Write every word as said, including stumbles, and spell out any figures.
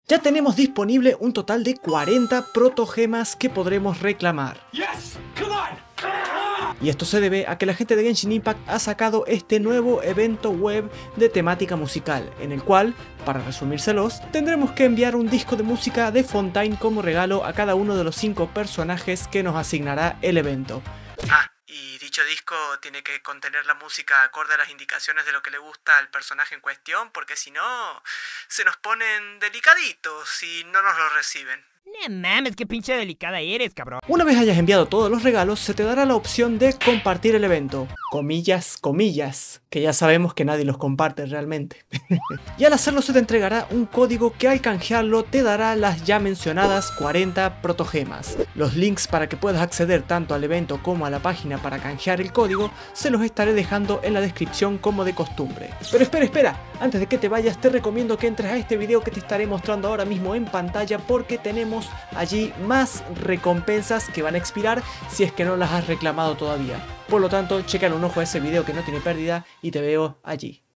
Ya tenemos disponible un total de cuarenta protogemas que podremos reclamar. Yes! Come on! Y esto se debe a que la gente de Genshin Impact ha sacado este nuevo evento web de temática musical, en el cual, para resumírselos, tendremos que enviar un disco de música de Fontaine como regalo a cada uno de los cinco personajes que nos asignará el evento. Ah, y dicho disco tiene que contener la música acorde a las indicaciones de lo que le gusta al personaje en cuestión, porque si no, se nos ponen delicaditos y no nos lo reciben. No mames, qué pinche delicada eres, cabrón. Una vez hayas enviado todos los regalos, se te dará la opción de compartir el evento. Comillas, comillas, que ya sabemos que nadie los comparte realmente. Y al hacerlo se te entregará un código que al canjearlo te dará las ya mencionadas cuarenta protogemas. Los links para que puedas acceder tanto al evento como a la página para canjear el código se los estaré dejando en la descripción como de costumbre. Pero espera, espera, antes de que te vayas te recomiendo que entres a este video que te estaré mostrando ahora mismo en pantalla, porque tenemos allí más recompensas que van a expirar si es que no las has reclamado todavía. Por lo tanto, checa un ojo a ese video que no tiene pérdida y te veo allí.